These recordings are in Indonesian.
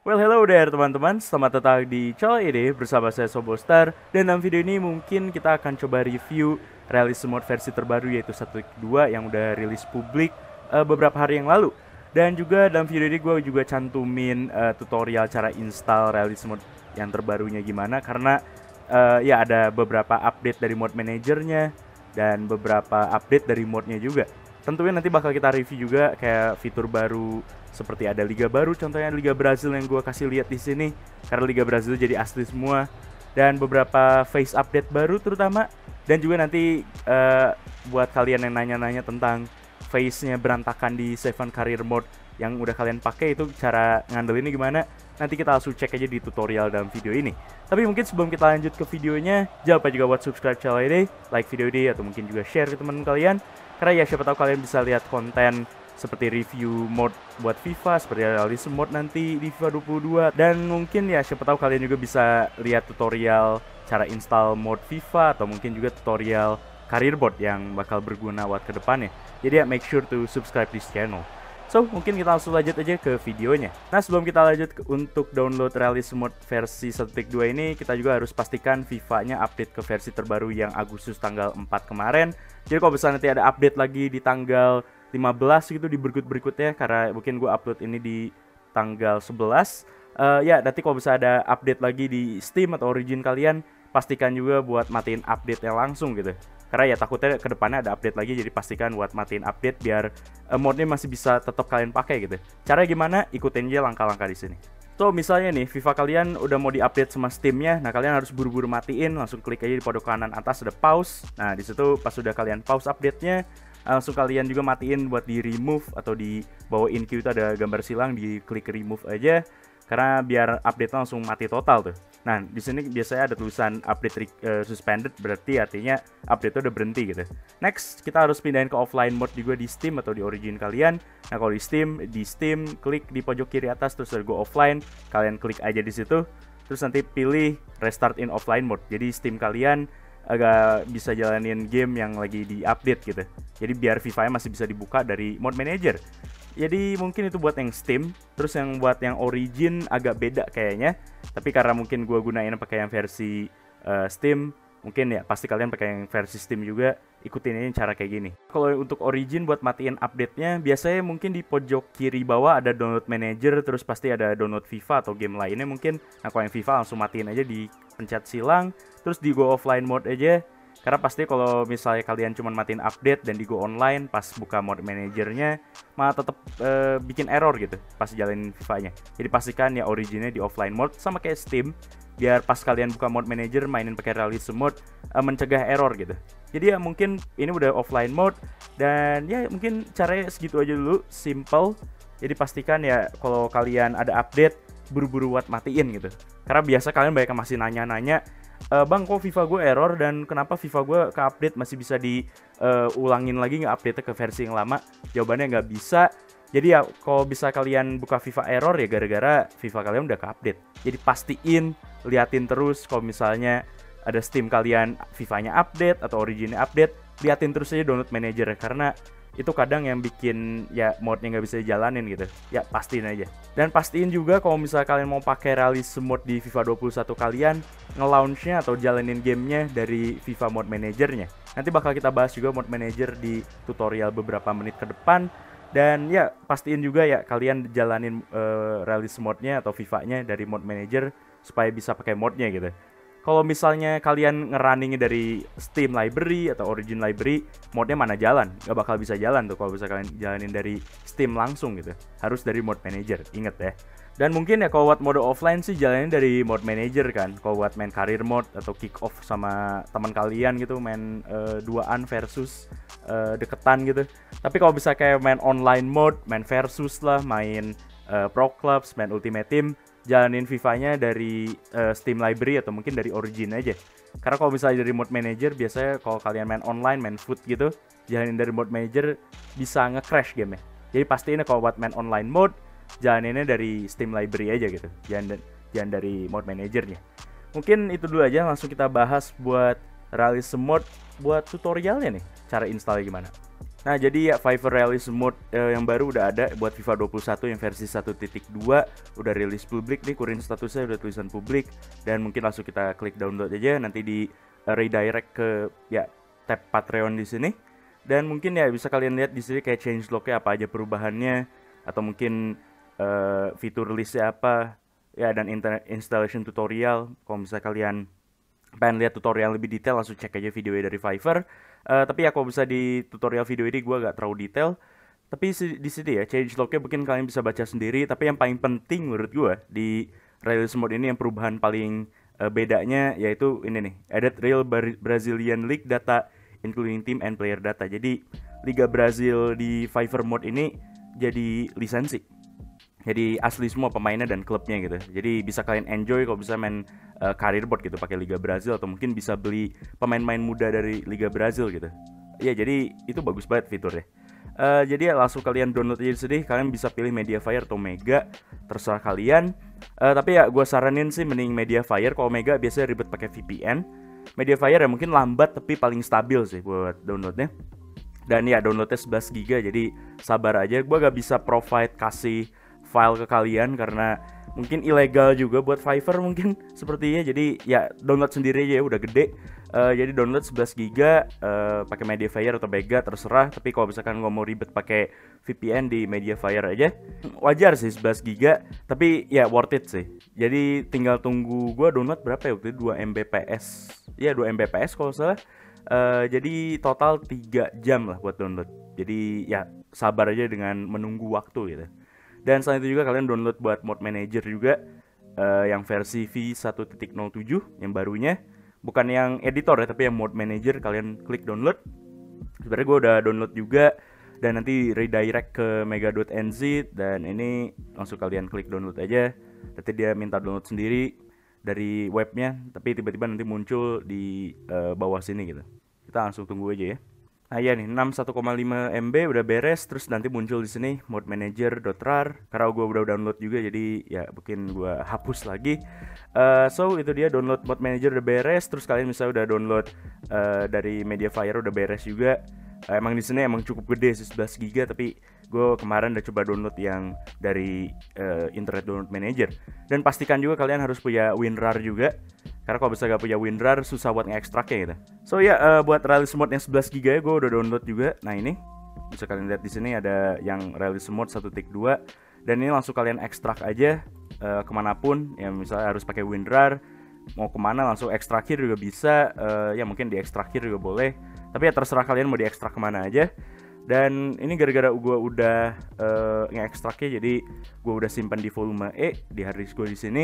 Well, hello there teman-teman, selamat datang di channel ini bersama saya Sobostar. Dan dalam video ini mungkin kita akan coba review release mode versi terbaru yaitu 1.2 yang udah rilis publik beberapa hari yang lalu. Dan juga dalam video ini gue juga cantumin tutorial cara install release mode yang terbarunya gimana. Karena ya ada beberapa update dari mode manajernya dan beberapa update dari modenya juga. Tentunya nanti bakal kita review juga kayak fitur baru seperti ada liga baru, contohnya Liga Brazil yang gue kasih lihat di sini karena Liga Brazil jadi asli semua, dan beberapa face update baru terutama, dan juga nanti buat kalian yang nanya-nanya tentang face-nya berantakan di Seven Career Mode yang udah kalian pakai itu cara ngandelinnya gimana, nanti kita langsung cek aja di tutorial dalam video ini. Tapi mungkin sebelum kita lanjut ke videonya, jangan lupa juga buat subscribe channel ini, like video ini, atau mungkin juga share ke teman kalian. Karena ya siapa tahu kalian bisa lihat konten seperti review mode buat FIFA, seperti release mode nanti di FIFA 22. Dan mungkin ya siapa tahu kalian juga bisa lihat tutorial cara install mode FIFA, atau mungkin juga tutorial career mode yang bakal berguna buat ke depannya. Jadi ya make sure to subscribe this channel. So, mungkin kita langsung lanjut aja ke videonya. Nah, sebelum kita lanjut untuk download release mode versi 1.2 ini, kita juga harus pastikan FIFA-nya update ke versi terbaru yang Agustus tanggal 4 kemarin. Jadi kalau misalnya nanti ada update lagi di tanggal 15 gitu di berikut-berikutnya, karena mungkin gue upload ini di tanggal 11, ya nanti kalau bisa ada update lagi di Steam atau Origin kalian, pastikan juga buat matiin update-nya langsung gitu. Karena ya takutnya kedepannya ada update lagi, jadi pastikan buat matiin update biar mode-nya masih bisa tetap kalian pakai gitu. Cara gimana? Ikutin aja langkah-langkah di sini. So, misalnya nih FIFA kalian udah mau diupdate sama Steam-nya, nah kalian harus buru-buru matiin, langsung klik aja di pojok kanan atas ada pause. Nah, di situ pas sudah kalian pause update-nya, langsung kalian juga matiin buat di remove atau di bawah in queue itu ada gambar silang, di klik remove aja. Karena biar update langsung mati total tuh. Nah, di sini biasanya ada tulisan update suspended, berarti artinya update itu udah berhenti gitu. Next, kita harus pindahin ke offline mode juga di Steam atau di Origin kalian. Nah, kalau di Steam klik di pojok kiri atas terus ada go offline, kalian klik aja di situ. Terus nanti pilih restart in offline mode. Jadi Steam kalian agak bisa jalanin game yang lagi di-update gitu. Jadi biar FIFA-nya masih bisa dibuka dari mode manager. Jadi mungkin itu buat yang Steam. Terus yang buat yang Origin agak beda kayaknya. Tapi karena mungkin gue gunain pakai yang versi Steam, mungkin ya pasti kalian pakai yang versi Steam juga. Ikutin ini cara kayak gini. Kalau untuk Origin buat matiin update-nya, biasanya mungkin di pojok kiri bawah ada download manager, terus pasti ada download FIFA atau game lainnya mungkin. Nah, kalau yang FIFA langsung matiin aja, di pencet silang, terus di go offline mode aja. Karena pasti kalau misalnya kalian cuma matiin update dan di go online pas buka mode manajernya, malah tetap bikin error gitu pas jalanin FIFA-nya. Jadi pastikan ya Originnya di offline mode sama kayak Steam, biar pas kalian buka mode manager mainin pakai release mode mencegah error gitu. Jadi ya mungkin ini udah offline mode, dan ya mungkin caranya segitu aja dulu, simple. Jadi pastikan ya kalau kalian ada update buru-buru buat matiin gitu. Karena biasa kalian banyak yang masih nanya-nanya, bang kok FIFA gue error dan kenapa FIFA gue ke update masih bisa diulangin lagi nggak update ke versi yang lama? Jawabannya nggak bisa. Jadi ya kalau bisa kalian buka FIFA error ya gara-gara FIFA kalian udah ke update. Jadi pastiin, liatin terus kalau misalnya ada Steam kalian FIFA-nya update atau Origin-nya update, liatin terus aja download manager, karena itu kadang yang bikin ya mode-nya nggak bisa dijalanin gitu. Ya pastiin aja. Dan pastiin juga kalau misalnya kalian mau pakai release mode di FIFA 21 kalian, nge-launch-nya atau jalanin gamenya dari FIFA mode manajernya. Nanti bakal kita bahas juga mode manager di tutorial beberapa menit ke depan. Dan ya pastiin juga ya kalian jalanin release mode-nya atau FIFA-nya dari mode manager supaya bisa pakai mode-nya gitu. Kalau misalnya kalian ngerunning dari Steam Library atau Origin Library, mode-nya mana jalan? Gak bakal bisa jalan tuh kalau bisa kalian jalanin dari Steam langsung gitu. Harus dari mode manager, inget ya. Dan mungkin ya kalau buat mode offline sih jalanin dari mode manager kan. Kalau buat main career mode atau kick off sama teman kalian gitu, main duaan versus deketan gitu. Tapi kalau bisa kayak main online mode, main versus lah, main pro clubs, main ultimate team, jalanin FIFA-nya dari Steam Library atau mungkin dari Origin aja. Karena kalau misalnya dari mode manager, biasanya kalau kalian main online, main foot gitu, jalanin dari mode manager bisa nge-crash game-nya. Jadi pastiin kalau buat main online mode, jalaninnya dari Steam Library aja gitu, jangan dari mode manajernya. Mungkin itu dulu aja, langsung kita bahas buat release mode buat tutorialnya nih, cara installnya gimana. Nah, jadi ya Fiverr Release Mode yang baru udah ada buat FIFA 21 yang versi 1.2 udah rilis publik nih, current statusnya udah tulisan publik, dan mungkin langsung kita klik download aja, nanti di redirect ke ya tab Patreon di sini. Dan mungkin ya bisa kalian lihat di sini kayak changelog-nya apa aja perubahannya, atau mungkin fitur listnya apa ya, dan installation tutorial. Kalau misalnya kalian pengen lihat tutorial lebih detail, langsung cek aja video dari Fiverr. Tapi ya kalau bisa di tutorial video ini gue gak terlalu detail. Tapi di sini ya changelog-nya mungkin kalian bisa baca sendiri. Tapi yang paling penting menurut gue di release mode ini yang perubahan paling bedanya yaitu ini nih, added real Brazilian League data including team and player data. Jadi Liga Brazil di Fiverr mode ini jadi lisensi. Jadi asli semua pemainnya dan klubnya gitu. Jadi bisa kalian enjoy kalau bisa main career mode gitu pakai Liga Brazil, atau mungkin bisa beli pemain-pemain muda dari Liga Brazil gitu. Ya jadi itu bagus banget fiturnya. Jadi ya langsung kalian download aja di sini. Kalian bisa pilih Mediafire atau Mega, terserah kalian. Tapi ya gue saranin sih mending Mediafire. Kalau Mega biasanya ribet pakai VPN. Mediafire ya mungkin lambat tapi paling stabil sih buat downloadnya. Dan ya downloadnya 11 GB, jadi sabar aja. Gue gak bisa provide kasih file ke kalian karena mungkin ilegal juga buat Fiverr mungkin sepertinya. Jadi ya download sendiri aja ya, udah gede. Jadi download 11 GB pakai Mediafire atau Mega terserah. Tapi kalau misalkan nggak mau ribet pakai VPN, di Mediafire aja. Wajar sih 11 GB, tapi ya worth it sih. Jadi tinggal tunggu gue download berapa ya waktu itu, 2 Mbps. Ya 2 Mbps kalau salah. Jadi total 3 jam lah buat download. Jadi ya sabar aja dengan menunggu waktu gitu. Dan selain itu juga kalian download buat mode manager juga, yang versi V1.07 yang barunya. Bukan yang editor ya, tapi yang mode manager. Kalian klik download. Sebenarnya gue udah download juga, dan nanti redirect ke mega.nz, dan ini langsung kalian klik download aja. Nanti dia minta download sendiri dari webnya, tapi tiba-tiba nanti muncul di bawah sini gitu. Kita langsung tunggu aja ya. Nah ya nih 61,5 MB udah beres, terus nanti muncul di sini mode manager.rar. Karena gue udah download juga, jadi ya mungkin gue hapus lagi. So itu dia download mode manager udah beres. Terus kalian misalnya udah download dari Mediafire udah beres juga. Emang di sini emang cukup gede sih 11 GB, tapi gue kemarin udah coba download yang dari internet download manager. Dan pastikan juga kalian harus punya WinRAR juga, karena kalau bisa gak punya WinRAR susah buat nge-extract gitu. So ya buat release mode yang 11 GB ya gue udah download juga. Nah ini bisa kalian lihat di sini ada yang release mode 1.2, dan ini langsung kalian ekstrak aja kemanapun. Ya misalnya harus pakai WinRAR, mau kemana langsung ekstrakir juga bisa. Ya mungkin di ekstrakir juga boleh, tapi ya terserah kalian mau diekstrak kemana aja. Dan ini gara-gara gue udah nge-ekstraknya, jadi gue udah simpan di volume E di hard disk gue di sini,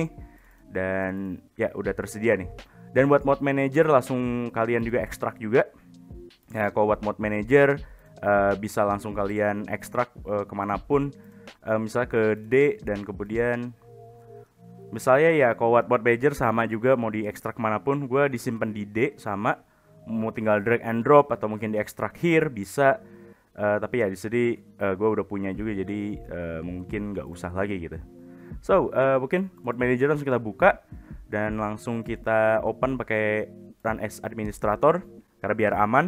dan ya udah tersedia nih. Dan buat mode manager langsung kalian juga ekstrak juga. Ya kalau buat mode manager bisa langsung kalian ekstrak kemanapun, misalnya ke D, dan kemudian misalnya ya kalau buat mode manager sama juga mau diekstrak kemanapun, gue disimpan di D sama. Mau tinggal drag and drop atau mungkin diekstrak here bisa. Tapi ya di sini gue udah punya juga, jadi mungkin nggak usah lagi gitu. So mungkin mode manager langsung kita buka, dan langsung kita open pakai run as administrator, karena biar aman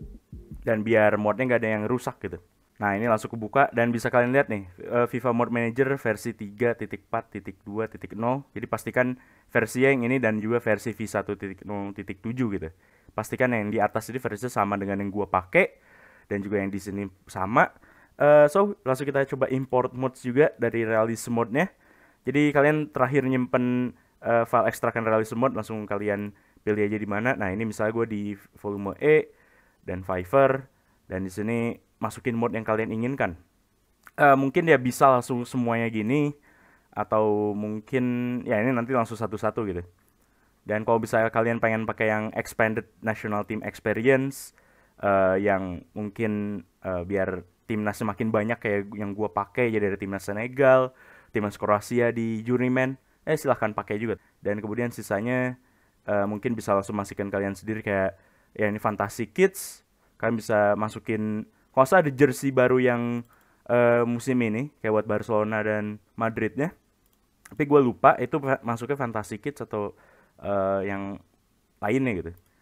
dan biar modenya nggak ada yang rusak gitu. Nah ini langsung kebuka, dan bisa kalian lihat nih FIFA Mode Manager versi 3.4.2.0. Jadi pastikan versi yang ini dan juga versi V1.0.7 gitu. Pastikan yang di atas ini versinya sama dengan yang gua pakai, dan juga yang di sini sama. So langsung kita coba import modes juga dari release mode-nya. Jadi kalian terakhir nyimpen file ekstrakan release mode, langsung kalian pilih aja di mana. Nah ini misalnya gue di volume E dan Fiverr, dan di sini masukin mode yang kalian inginkan. Mungkin ya bisa langsung semuanya gini, atau mungkin ya ini nanti langsung satu-satu gitu. Dan kalau bisa kalian pengen pakai yang expanded national team experience, yang mungkin biar timnasnya makin banyak kayak yang gue pakai, jadi dari timnas Senegal, timnas Kroasia di Journeyman, silahkan pakai juga. Dan kemudian sisanya mungkin bisa langsung masukin kalian sendiri, kayak ya ini Fantasy Kids, kalian bisa masukin. Kalau saya ada jersey baru yang musim ini kayak buat Barcelona dan Madridnya, tapi gue lupa itu masuknya Fantasy Kids atau yang lainnya gitu.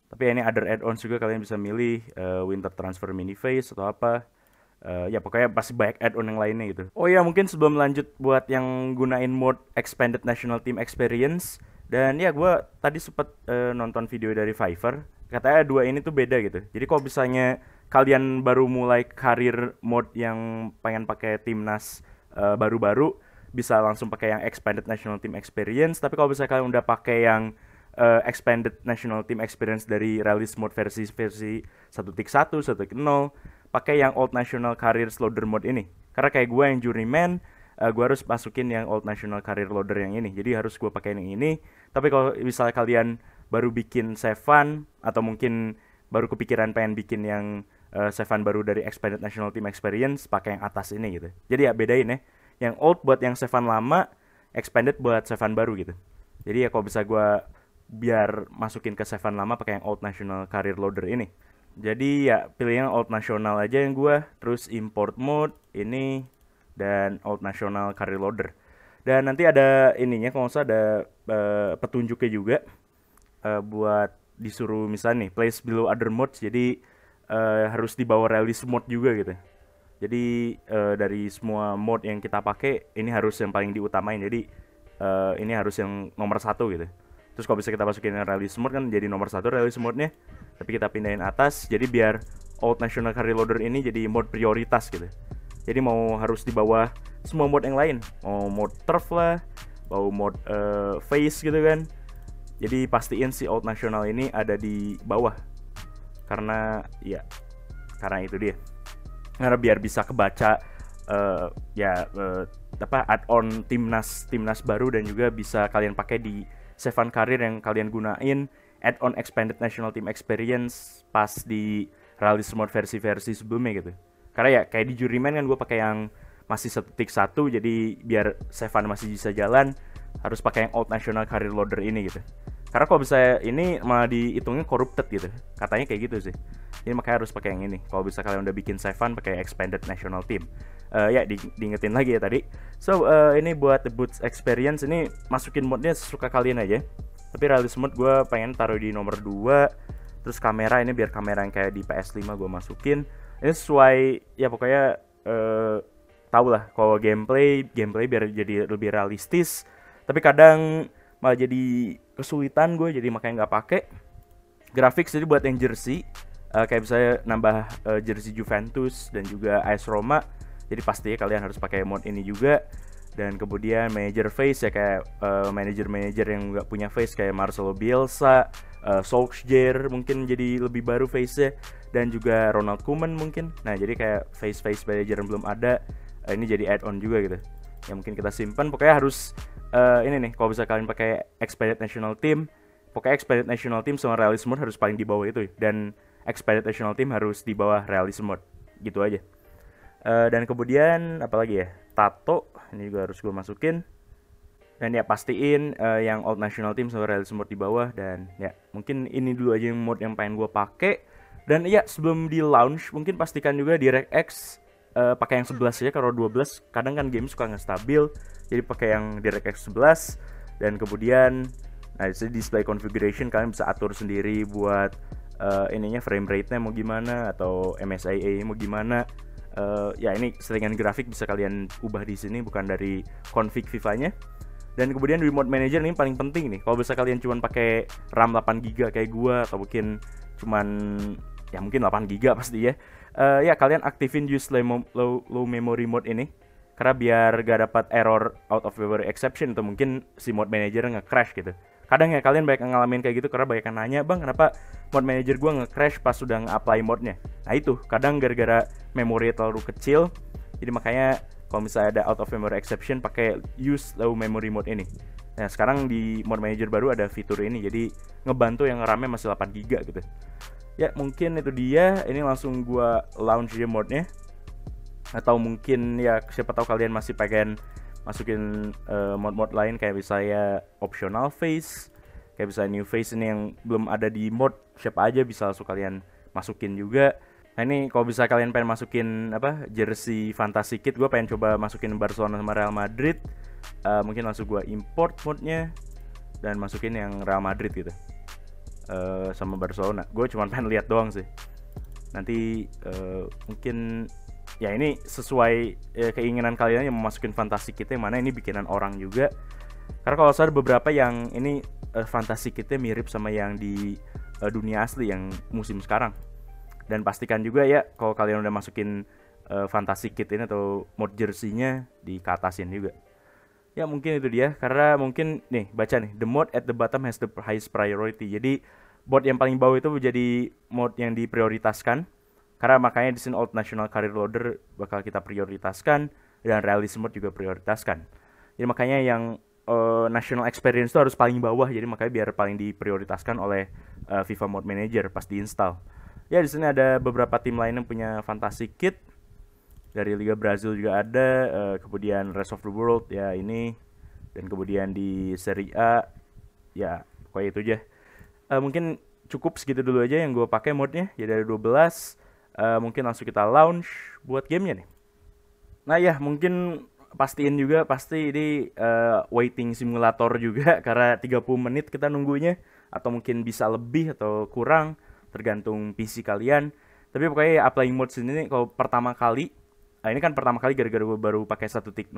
Tapi ini other add-ons juga, kalian bisa milih winter transfer mini phase atau apa. Ya pokoknya pasti banyak add-on yang lainnya gitu. Oh ya, mungkin sebelum lanjut buat yang gunain mode Expanded National Team Experience, dan ya gue tadi sempet nonton video dari Fiverr, katanya dua ini tuh beda gitu. Jadi kalau misalnya kalian baru mulai karir mode yang pengen pakai timnas baru-baru, bisa langsung pakai yang Expanded National Team Experience. Tapi kalau misalnya kalian udah pakai yang Expanded National Team Experience dari release mode versi 1.1, 1.0, pakai yang Old National Career Loader mode ini. Karena kayak gue yang Journeyman, gue harus masukin yang Old National Career Loader yang ini. Jadi harus gue pakai yang ini. Tapi kalau misalnya kalian baru bikin Sevan, atau mungkin baru kepikiran pengen bikin yang Sevan baru dari Expanded National Team Experience, pakai yang atas ini gitu. Jadi ya bedain ya. Yang Old buat yang Sevan lama, Expanded buat Sevan baru gitu. Jadi ya kalau bisa gue biar masukin ke Sevan lama pakai yang Old National Career Loader ini. Jadi ya pilih yang Old National aja yang gua, terus import mode ini, dan Old National Career Loader. Dan nanti ada ininya, kalau nggak salah ada petunjuknya juga buat disuruh misalnya nih place below other modes, jadi harus di bawah release mode juga gitu. Jadi dari semua mode yang kita pakai ini harus yang paling diutamain, jadi ini harus yang nomor 1 gitu. Terus kalau bisa kita masukin release mode kan jadi nomor 1 release mode-nya, tapi kita pindahin atas, jadi biar Old National Career Loader ini jadi mode prioritas gitu. Jadi mau harus di bawah semua mode yang lain, mau mode turf lah, mau mode face gitu kan. Jadi pastiin si Old National ini ada di bawah, karena karena itu dia, karena biar bisa kebaca add-on timnas baru, dan juga bisa kalian pakai di Sevan Career yang kalian gunain add-on Expanded National Team Experience pas di release mode versi-versi sebelumnya gitu. Karena ya kayak di Juryman kan gue pakai yang masih 1.1, jadi biar Sevan masih bisa jalan harus pakai yang Old National Career Loader ini gitu. Karena kalau bisa ini malah dihitungnya corrupted gitu, katanya kayak gitu sih. Jadi makanya harus pakai yang ini. Kalau bisa kalian udah bikin Sevan pakai Expanded National Team. Diingetin lagi ya tadi. So ini buat the Boots Experience, ini masukin modenya sesuka kalian aja. Tapi release mode gue pengen taruh di nomor 2. Terus kamera ini biar kamera yang kayak di PS5 gue masukin. Ini sesuai ya pokoknya tau lah kalau gameplay biar jadi lebih realistis. Tapi kadang malah jadi kesulitan gue, jadi makanya nggak pakai grafik. Jadi buat yang jersey kayak misalnya nambah jersey Juventus dan juga AS Roma, jadi pastinya kalian harus pakai mode ini juga. Dan kemudian manager face ya kayak manager yang nggak punya face kayak Marcelo Bielsa, Solskjaer mungkin jadi lebih baru face-nya, dan juga Ronald Koeman mungkin. Nah jadi kayak face manager yang belum ada, ini jadi add-on juga gitu. Ya mungkin kita simpan. Pokoknya harus ini nih, kalau bisa kalian pakai Expanded National Team, pokoknya Expanded National Team sama Realist Mode harus paling di bawah itu, dan Expanded National Team harus di bawah Realist Mode, gitu aja. Dan kemudian apalagi ya, tato ini juga harus gue masukin. Dan ya pastiin yang Old National Team sama Realist Mode di bawah. Dan ya mungkin ini dulu aja yang mode yang pengen gue pakai. Dan ya sebelum di launch mungkin pastikan juga DirectX pakai yang 11 aja. Kalau 12 kadang kan game suka nggak stabil, jadi pakai yang DirectX 11. Dan kemudian nah di display configuration kalian bisa atur sendiri buat ininya frame rate-nya mau gimana, atau MSIA mau gimana. Ya ini settingan grafik bisa kalian ubah di sini, bukan dari config FIFA-nya. Dan kemudian remote manager ini paling penting nih. Kalau bisa kalian cuma pakai RAM 8GB kayak gua, atau mungkin cuman ya mungkin 8GB pasti ya. Ya kalian aktifin use low memory mode ini, karena biar gak dapat error out of memory exception, atau mungkin si mode manager nge-crash gitu. Kadang ya kalian banyak ngalamin kayak gitu, karena banyak yang nanya, "Bang, kenapa mode manager gua nge-crash pas sudah nge-apply mode-nya?" Nah itu, kadang gara-gara memori terlalu kecil. Jadi makanya kalau misalnya ada out of memory exception, pakai use low memory mode ini. Nah sekarang di mode manager baru ada fitur ini, jadi ngebantu yang RAM-nya masih 8GB gitu. Ya mungkin itu dia, ini langsung gua launch dia mode-nya. Atau mungkin ya siapa tahu kalian masih pengen masukin mod-mod lain, kayak misalnya optional face, kayak misalnya new face ini yang belum ada di mod, siapa aja bisa langsung kalian masukin juga. Nah ini kalau bisa kalian pengen masukin jersey fantasy kit, gue pengen coba masukin Barcelona sama Real Madrid, mungkin langsung gue import modnya dan masukin yang Real Madrid gitu. sama Barcelona. Gue cuma pengen lihat doang sih. Nanti mungkin ya ini sesuai keinginan kalian yang memasukin fantasi kita, yang mana ini bikinan orang juga. Karena kalau saya ada beberapa yang ini fantasi kita mirip sama yang di dunia asli yang musim sekarang. Dan pastikan juga ya kalau kalian udah masukin fantasi kit ini atau mod jersey-nya dikatasin juga. Ya mungkin itu dia, karena mungkin nih baca nih, the mod at the bottom has the highest priority. Jadi mod yang paling bawah itu menjadi mod yang diprioritaskan. Karena makanya di sini Old National Career Loader bakal kita prioritaskan, dan Realism Mode juga prioritaskan. Jadi makanya yang National Experience itu harus paling bawah, jadi makanya biar paling diprioritaskan oleh FIFA Mode Manager pas diinstal. Ya di sini ada beberapa tim lain yang punya fantasy kit. Dari Liga Brazil juga ada, kemudian Rest of the World ya ini, dan kemudian di Serie A ya kayak itu aja. Mungkin cukup segitu dulu aja yang gue pakai modnya, jadi ada 12. Mungkin langsung kita launch buat gamenya nih. Nah ya mungkin pastiin juga pasti ini waiting simulator juga karena 30 menit kita nunggunya, atau mungkin bisa lebih atau kurang tergantung PC kalian. Tapi pokoknya applying mode sini nih, kalau pertama kali ini kan pertama kali gara-gara gue baru pakai 1.0.7,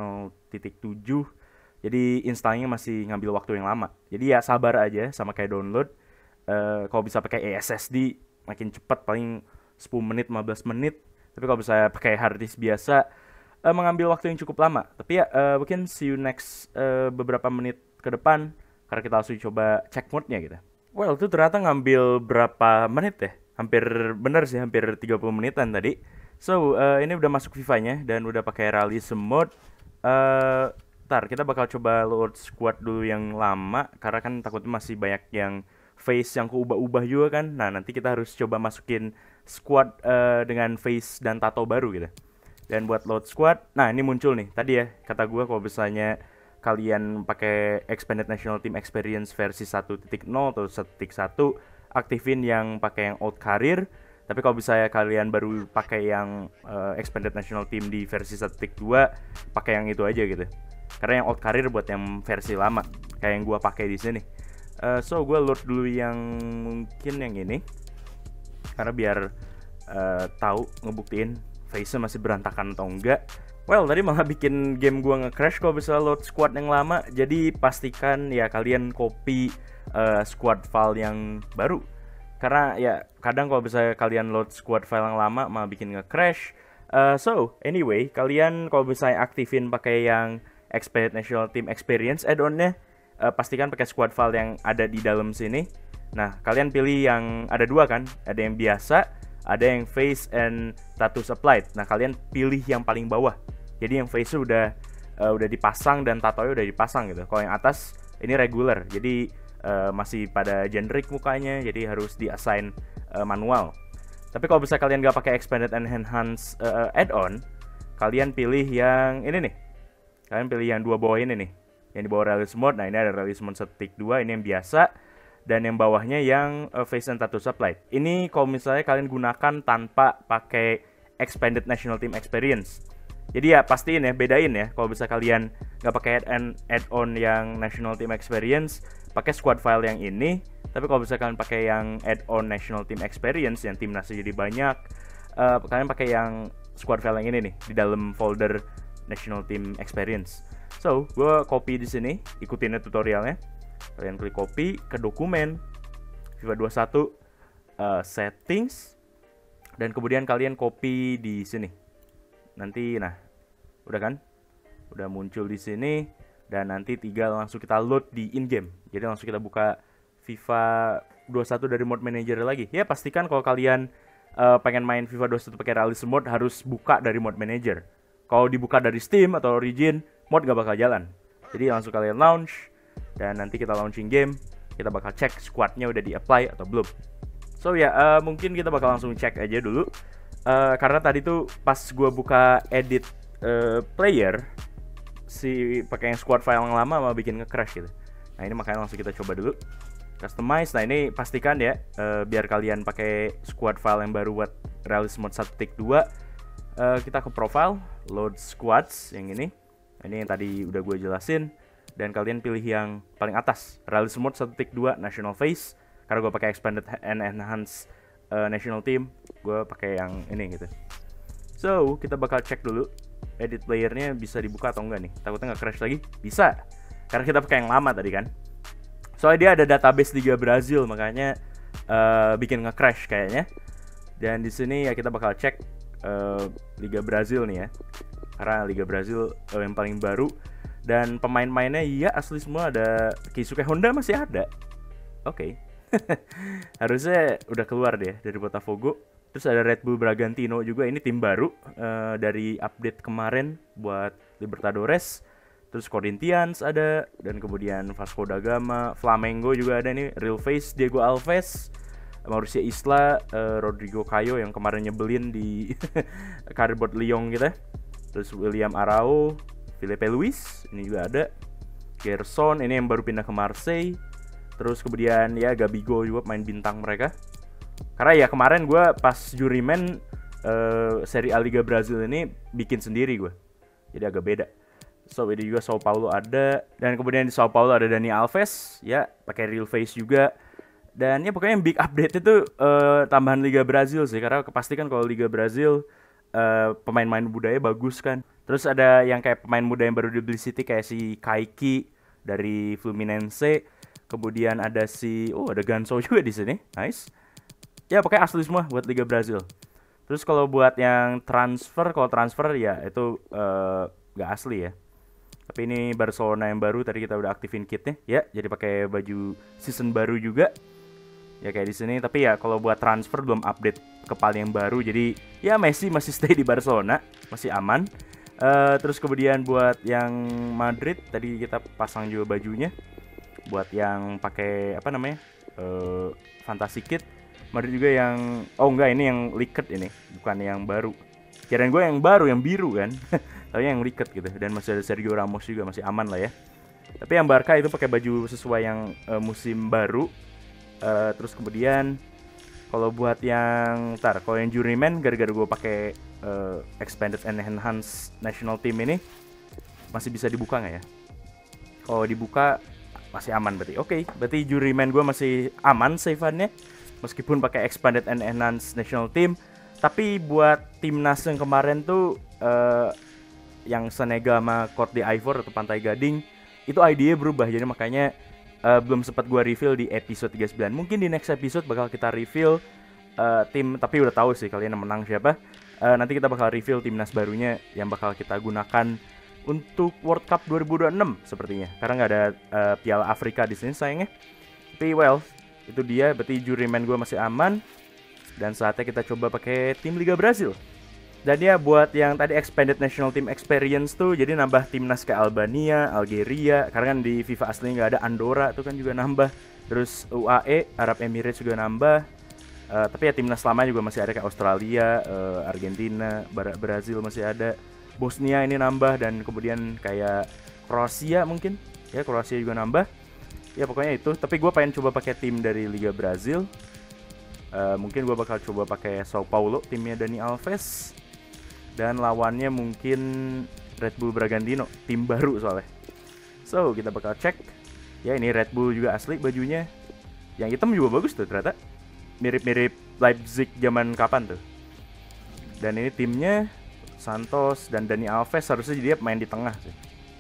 jadi installnya masih ngambil waktu yang lama. Jadi ya sabar aja, sama kayak download. Kalau bisa pakai SSD makin cepat, paling 10 menit 15 menit. Tapi kalau bisa pakai hard disk biasa mengambil waktu yang cukup lama. Tapi ya mungkin see you next beberapa menit ke depan, karena kita langsung coba cek mode-nya gitu. Well, itu ternyata ngambil berapa menit ya? Hampir bener sih, hampir 30 menitan tadi. So, ini udah masuk FIFA-nya dan udah pakai Realism Mode. Ntar kita bakal coba load squad dulu yang lama, karena kan takutnya masih banyak yang face yang keubah-ubah juga kan. Nah, nanti kita harus coba masukin squad dengan face dan tato baru gitu. Dan buat load squad, nah ini muncul nih. Tadi ya, kata gue kalau misalnya kalian pakai Expanded National Team Experience versi 1.0 atau 1.1, aktifin yang pakai yang Old Career. Tapi kalau misalnya kalian baru pakai yang Expanded National Team di versi 1.2, pakai yang itu aja gitu. Karena yang Old Career buat yang versi lama, kayak yang gue pakai di sini. So gue load dulu yang mungkin yang ini, karena biar tahu ngebuktiin face-nya masih berantakan atau enggak. Well, tadi malah bikin game gue nge-crash kalau bisa load squad yang lama. Jadi pastikan ya kalian copy squad file yang baru. Karena ya kadang kalau bisa kalian load squad file yang lama malah bikin nge-crash. So anyway, kalian kalau bisa aktifin pakai yang Expanded National Team Experience add-on-nya, pastikan pakai squad file yang ada di dalam sini. Nah, kalian pilih yang ada dua kan, ada yang biasa, ada yang face and status applied. Nah, kalian pilih yang paling bawah. Jadi yang face udah dipasang dan tatonya udah dipasang gitu. Kalau yang atas ini regular, jadi masih pada generic mukanya, jadi harus di-assign manual. Tapi kalau bisa kalian gak pakai Expanded and Enhanced add-on, kalian pilih yang ini nih. Kalian pilih yang dua bawah ini nih, yang di bawah Realism Mode. Nah, ini ada Realism Mode 1.2, ini yang biasa. Dan yang bawahnya yang face and tattoo applied. Ini kalau misalnya kalian gunakan tanpa pakai Expanded National Team Experience. Jadi ya pastiin ya, bedain ya. Kalau bisa kalian nggak pakai add-on yang National Team Experience, pakai squad file yang ini. Tapi kalau bisa kalian pakai yang add-on National Team Experience, yang timnasnya jadi banyak, kalian pakai yang squad file yang ini nih, di dalam folder National Team Experience. So, gue copy di sini, ikutin tutorialnya. Kalian klik copy ke dokumen FIFA 21 settings, dan kemudian kalian copy di sini. Nanti nah, udah kan? Udah muncul di sini, dan nanti tinggal langsung kita load di in-game. Jadi langsung kita buka FIFA 21 dari mode manager lagi. Ya, pastikan kalau kalian pengen main FIFA 21 pakai Realism Mode harus buka dari mode manager. Kalau dibuka dari Steam atau Origin, mod gak bakal jalan. Jadi langsung kalian launch, dan nanti kita launching game, kita bakal cek squadnya udah di-apply atau belum. So ya, mungkin kita bakal langsung cek aja dulu. Karena tadi tuh pas gue buka edit player, si pakai yang squad file yang lama malah bikin nge-crash gitu. Nah ini makanya langsung kita coba dulu. Customize, nah ini pastikan ya, biar kalian pakai squad file yang baru buat Realism Mode 1.2. Kita ke profile, load squads yang ini. Ini yang tadi udah gue jelasin. Dan kalian pilih yang paling atas, Realism Mode 1.2 National Face. karena gue pakai expanded and enhanced national team, gue pakai yang ini gitu. So kita bakal cek dulu edit playernya bisa dibuka atau enggak nih. Takutnya nggak crash lagi. Bisa, karena kita pakai yang lama tadi kan. Soalnya dia ada database Liga Brazil, makanya bikin nge-crash kayaknya. Dan di sini ya kita bakal cek Liga Brazil nih ya, karena Liga Brazil yang paling baru. Dan pemain-pemainnya iya asli semua. Ada Keisuke Honda masih ada. Oke. Harusnya udah keluar deh dari Botafogo. Terus ada Red Bull Bragantino juga, ini tim baru dari update kemarin buat Libertadores. Terus Corinthians ada, dan kemudian Vasco da Gama, Flamengo juga ada nih, Real Face, Diego Alves, Mauricio Isla, Rodrigo Cayo yang kemarin nyebelin di cardboard Lyon gitu. Terus William Arao, Filipe Luis, ini juga ada. Gerson, ini yang baru pindah ke Marseille. Terus kemudian ya Gabigol juga main bintang mereka. Karena ya kemarin gue pas jurimen Serie A Liga Brazil ini bikin sendiri gue, jadi agak beda. So ini juga Sao Paulo ada, dan kemudian di Sao Paulo ada Dani Alves, ya pakai Real Face juga. Dan ya pokoknya yang big update itu tambahan Liga Brazil sih, karena kepastikan kalau Liga Brazil pemain-pemain budaya bagus kan. Terus ada yang kayak pemain muda yang baru dibeli City kayak si Kaiki dari Fluminense. Kemudian ada ada Ganso juga di sini, nice. Ya pokoknya asli semua buat Liga Brazil. Terus kalau buat yang transfer, kalau transfer ya itu gak asli ya. Tapi ini Barcelona yang baru, tadi kita udah aktifin kitnya, ya jadi pakai baju season baru juga. Ya kayak di sini. Tapi ya kalau buat transfer belum update ke paling yang baru, jadi ya Messi masih stay di Barcelona, masih aman. Terus kemudian buat yang Madrid tadi kita pasang juga bajunya. Buat yang pakai apa namanya Fantasy Kit. Madrid juga yang ini yang liket ini, bukan yang baru. Kirain gue yang baru, yang biru kan. Tapi yang liket gitu. Dan masih ada Sergio Ramos juga, masih aman lah ya. Tapi yang Barca itu pakai baju sesuai yang musim baru. Terus kemudian kalau buat yang kalau yang Journeyman, gara-gara gue pakai expanded and enhanced national team ini, masih bisa dibuka nggak ya? Kalau dibuka masih aman berarti. Oke, berarti Journeyman gue masih aman save-annya, meskipun pakai expanded and enhanced national team. Tapi buat timnas yang kemarin tuh yang Senegal sama Cote d'Ivoire atau Pantai Gading, itu ID-nya berubah. Jadi makanya belum sempat gue reveal di episode 39. Mungkin di next episode bakal kita reveal tim, tapi udah tahu sih kalian yang menang siapa. Nanti kita bakal reveal timnas barunya yang bakal kita gunakan untuk World Cup 2026 sepertinya. Karena nggak ada Piala Afrika di sini sayangnya. Tapi itu dia, berarti Journeyman gue masih aman. Dan saatnya kita coba pakai tim Liga Brazil. Dan ya buat yang tadi expanded national team experience tuh, jadi nambah timnas ke Albania, Algeria. Karena kan di FIFA asli nggak ada. Andorra tuh kan juga nambah. Terus UAE, Arab Emirates juga nambah. Tapi ya timnas lama juga masih ada kayak Australia, Argentina, Brazil masih ada. Bosnia ini nambah, dan kemudian kayak Kroasia mungkin. Ya Kroasia juga nambah. Ya pokoknya itu. Tapi gue pengen coba pakai tim dari Liga Brazil. Mungkin gue bakal coba pakai Sao Paulo, timnya Dani Alves. Dan lawannya mungkin Red Bull Bragantino, tim baru soalnya. So kita bakal cek. Ya ini Red Bull juga asli bajunya. Yang hitam juga bagus tuh ternyata. Mirip-mirip Leipzig zaman kapan tuh. Dan ini timnya Santos dan Dani Alves, harusnya dia main di tengah sih.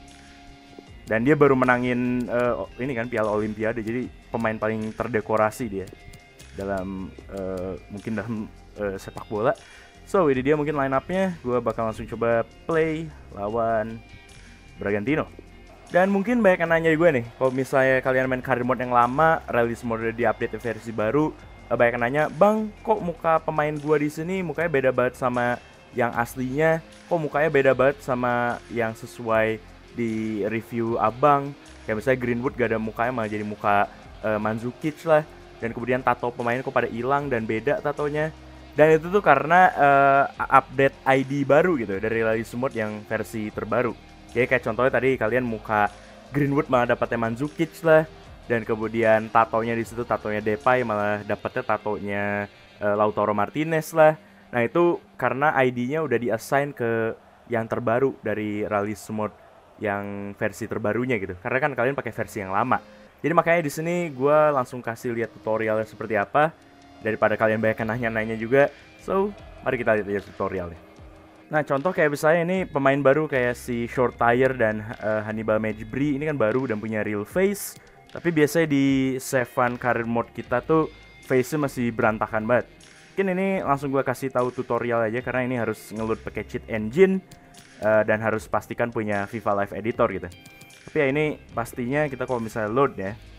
Dan dia baru menangin ini kan Piala Olimpiade, jadi pemain paling terdekorasi dia dalam mungkin dalam sepak bola. So ini dia mungkin line up-nya. Gue bakal langsung coba play lawan Bragantino. Dan mungkin banyak yang nanya gue nih, kalau misalnya kalian main career mode yang lama, release mode udah di-update versi baru, banyak yang nanya, "Bang, kok muka pemain gue di sini mukanya beda banget sama yang aslinya? Kok mukanya beda banget sama yang sesuai di review abang? Kayak misalnya Greenwood gak ada mukanya, malah jadi muka Mandzukic lah. Dan kemudian tato pemain kok pada hilang dan beda tatonya." Dan itu tuh karena update ID baru gitu dari release mode yang versi terbaru. Jadi kayak contohnya tadi kalian muka Greenwood malah dapatnya Mandzukic lah, dan kemudian tatonya di situ tatonya Depay malah dapatnya tatonya Lautaro Martinez lah. Nah itu karena ID-nya udah di-assign ke yang terbaru dari release mode yang versi terbarunya gitu. Karena kan kalian pakai versi yang lama. Jadi makanya di sini gue langsung kasih lihat tutorialnya seperti apa daripada kalian banyak nanya-nanya juga. So, mari kita lihat aja tutorialnya. Nah, contoh kayak misalnya ini pemain baru kayak si Short Tire dan Hannibal Mejbri ini kan baru dan punya real face. Tapi biasanya di Sevan Career Mode kita tuh face-nya masih berantakan banget. Mungkin ini langsung gue kasih tahu tutorial aja karena ini harus ngeload pakai cheat engine dan harus pastikan punya FIFA Live Editor gitu. Tapi ya ini pastinya kita kalau misalnya load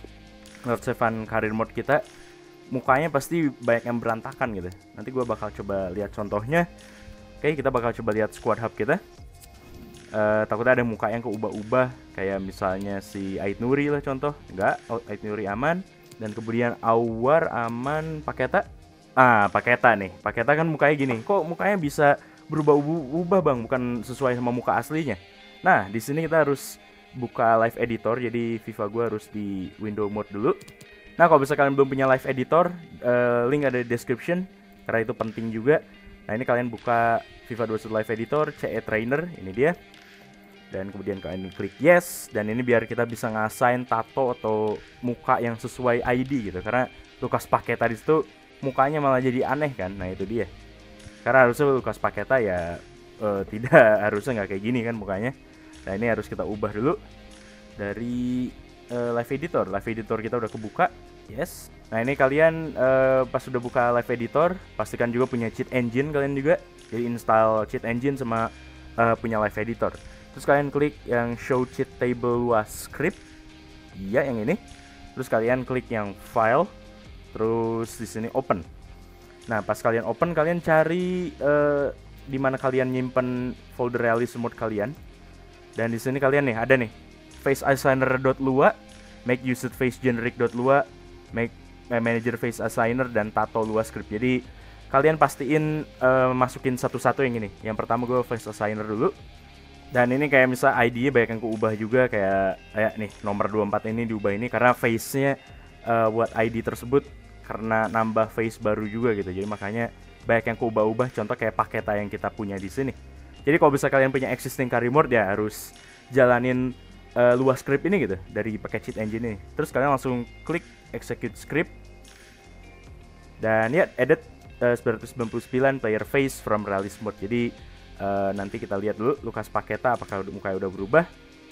Sevan Career Mode kita, mukanya pasti banyak yang berantakan gitu. Nanti gue bakal coba lihat contohnya. Oke, kita bakal coba lihat squad hub kita. Takutnya ada muka yang keubah-ubah, kayak misalnya si Ait Nuri lah contoh. Enggak, Ait Nuri aman. Dan kemudian Awar aman. Paketa. Paketa nih. Paketa kan mukanya gini. Kok mukanya bisa berubah-ubah bang? Bukan sesuai sama muka aslinya. Nah, di sini kita harus buka live editor. Jadi FIFA gue harus di window mode dulu. Nah, kalau misalnya kalian belum punya live editor, link ada di description karena itu penting juga. Nah, ini kalian buka FIFA 21 Live Editor, CE Trainer, ini dia. Dan kemudian kalian klik yes, dan ini biar kita bisa ngassign tato atau muka yang sesuai ID gitu. Karena Lucas Paqueta di situ mukanya malah jadi aneh kan. Nah, itu dia. Karena harusnya Lucas Paqueta ya tidak harusnya nggak kayak gini kan mukanya. Nah, ini harus kita ubah dulu dari live editor. Live editor kita udah kebuka. Yes. Nah, ini kalian pas sudah buka live editor, pastikan juga punya cheat engine kalian juga. Jadi install cheat engine sama punya live editor. Terus kalian klik yang show cheat table luas script. Iya, yang ini. Terus kalian klik yang file. Terus di sini open. Nah, pas kalian open, kalian cari di mana kalian nyimpen folder release mode kalian. Dan di sini kalian nih ada nih face assigner.lua, make used face generic.lua, make manager face assigner, dan tato lua script. Jadi kalian pastiin masukin satu-satu yang ini. Yang pertama gue face assigner dulu. Dan ini kayak misal ID-nya banyak yang keubah juga, kayak nih nomor 24 ini diubah ini karena face-nya buat ID tersebut karena nambah face baru juga gitu. Jadi makanya banyak yang keubah-ubah, contoh kayak Paketa yang kita punya di sini. Jadi kalau bisa kalian punya existing career mode ya harus jalanin luas script ini gitu dari pakai cheat engine ini. Terus kalian langsung klik execute script. Dan ya edit 999 player face from release mode. Jadi nanti kita lihat dulu Lucas Paqueta apakah mukanya udah berubah.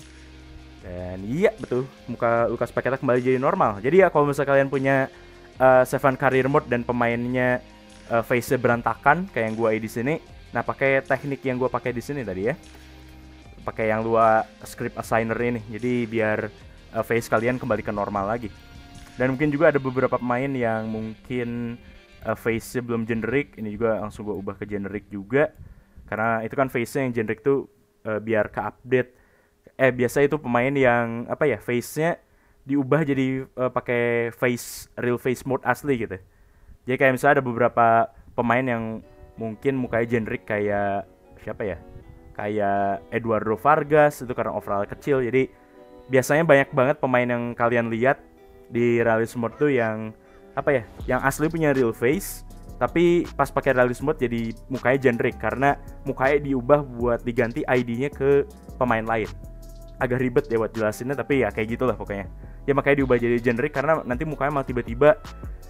Dan iya betul, muka Lucas Paqueta kembali jadi normal. Jadi ya kalau misalnya kalian punya Sevan Career Mode dan pemainnya face-nya berantakan kayak yang gue di sini, nah pakai teknik yang gue pakai di sini tadi ya. Pakai yang lua script assigner ini. Jadi biar face kalian kembali ke normal lagi. Dan mungkin juga ada beberapa pemain yang mungkin face-nya belum generic. Ini juga langsung gue ubah ke generic juga. Karena itu kan face-nya yang generic tuh biar ke-update. Biasa itu pemain yang apa ya, face-nya diubah jadi pakai real face mode asli gitu. Jadi kayak misalnya ada beberapa pemain yang mungkin mukanya generic kayak siapa ya? Kayak Eduardo Vargas, itu karena overall kecil. Jadi biasanya banyak banget pemain yang kalian lihat di release mode tuh yang apa ya? Yang asli punya real face, tapi pas pakai release mode jadi mukanya generic karena mukanya diubah buat diganti ID-nya ke pemain lain. Agak ribet ya buat jelasinnya, tapi ya kayak gitulah pokoknya. Ya makanya diubah jadi generic karena nanti mukanya malah tiba-tiba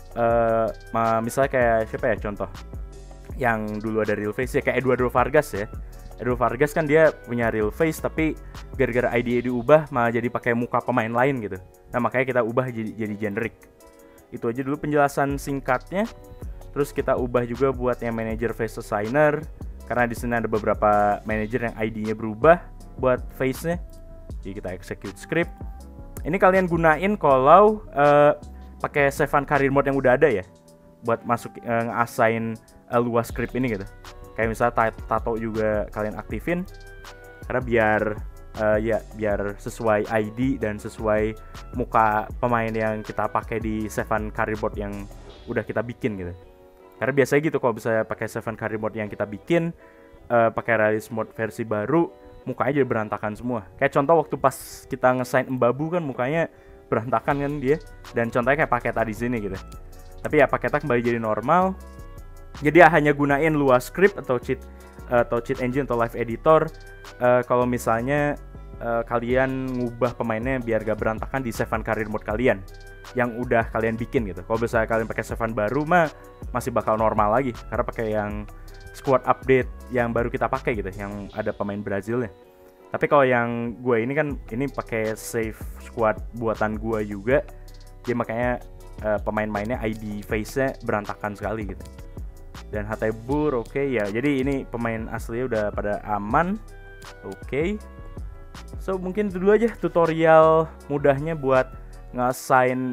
misalnya kayak siapa ya contoh yang dulu ada real face ya, kayak Eduardo Vargas ya. Eduardo Vargas kan dia punya real face tapi gara-gara ID-nya diubah malah jadi pakai muka pemain lain gitu. Nah makanya kita ubah jadi generic. Itu aja dulu penjelasan singkatnya. Terus kita ubah juga buat yang manager face assigner karena di sini ada beberapa manager yang ID-nya berubah buat face-nya. Jadi kita execute script. Ini kalian gunain kalau pakai Sevan Career Mode yang udah ada ya, buat masuk nge-assign luas script ini gitu. Kayak misalnya tato juga kalian aktifin karena biar sesuai ID dan sesuai muka pemain yang kita pakai di Sevan Career Mode yang udah kita bikin gitu. Karena biasanya gitu kalau bisa pakai Sevan Career Mode yang kita bikin pakai release mode versi baru, mukanya jadi berantakan semua. Kayak contoh waktu pas kita nge-sign Mbabu kan mukanya berantakan kan dia. Dan contohnya kayak Paketa di sini gitu. Tapi ya Paketa kembali jadi normal. Jadi ya hanya gunain luas script atau cheat engine atau live editor kalau misalnya kalian ngubah pemainnya biar gak berantakan di save career mode kalian yang udah kalian bikin gitu. Kalau misalnya kalian pakai save baru mah masih bakal normal lagi karena pakai yang squad update yang baru kita pakai gitu, yang ada pemain Brazilnya. Tapi kalau yang gue ini kan ini pakai save squad buatan gue juga, jadi makanya pemain-mainnya ID face-nya berantakan sekali gitu. Dan Hatebur oke ya. Jadi ini pemain aslinya udah pada aman. Oke. So mungkin itu dulu aja tutorial mudahnya buat nge-assign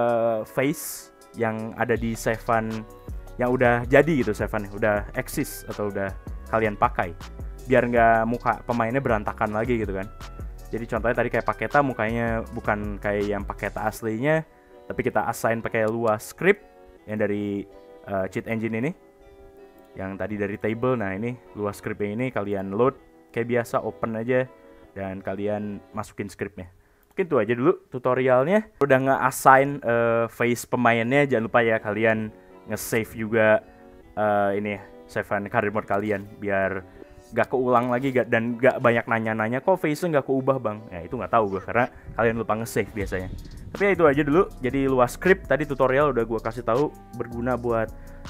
face yang ada di Sevan yang udah jadi gitu, Sevan udah eksis atau udah kalian pakai, biar nggak muka pemainnya berantakan lagi gitu kan. Jadi contohnya tadi kayak Paketa mukanya bukan kayak yang Paketa aslinya, tapi kita assign pakai luas script yang dari cheat engine ini, yang tadi dari table. Nah ini luas scriptnya ini kalian load kayak biasa, open aja dan kalian masukin scriptnya. Mungkin itu aja dulu tutorialnya. Udah nge-assign face pemainnya, jangan lupa ya kalian nge-save juga ini save career mode kalian biar gak keulang lagi dan gak banyak nanya-nanya kok face-nya gak keubah bang. Ya itu gak tahu gue karena kalian lupa nge-save biasanya. Tapi ya itu aja dulu. Jadi luas script tadi tutorial udah gue kasih tahu, berguna buat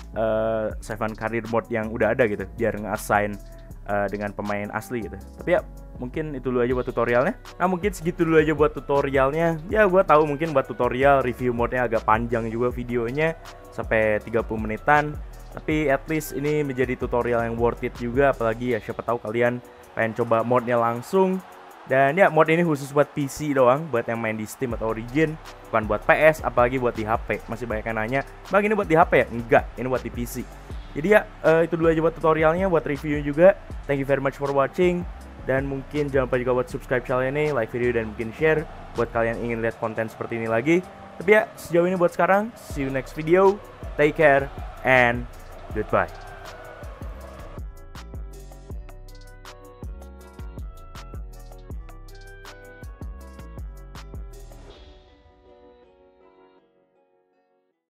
save career mode yang udah ada gitu biar nge-assign dengan pemain asli gitu. Tapi ya mungkin itu dulu aja buat tutorialnya. Nah mungkin segitu dulu aja buat tutorialnya. Ya gue tahu mungkin buat tutorial review mode-nya agak panjang juga videonya, sampai 30 menitan. Tapi at least ini menjadi tutorial yang worth it juga. Apalagi ya siapa tahu kalian pengen coba mode-nya langsung. Dan ya mode ini khusus buat PC doang, buat yang main di Steam atau Origin, bukan buat PS, apalagi buat di HP. Masih banyak yang nanya, bang ini buat di HP ya? Enggak, ini buat di PC. Jadi ya itu dulu aja buat tutorialnya, buat reviewnya juga. Thank you very much for watching. Dan mungkin jangan lupa juga buat subscribe channel ini, like video dan mungkin share buat kalian ingin lihat konten seperti ini lagi. Tapi ya sejauh ini buat sekarang, see you next video. Take care and goodbye.